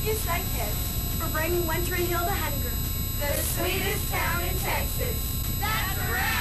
you, Sidekids, for bringing Wintry Hill to Hungrove, the sweetest town in Texas. That's right.